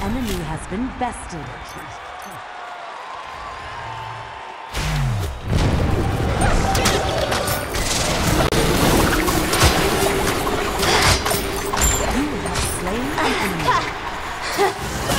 enemy has been bested. You have slain an enemy.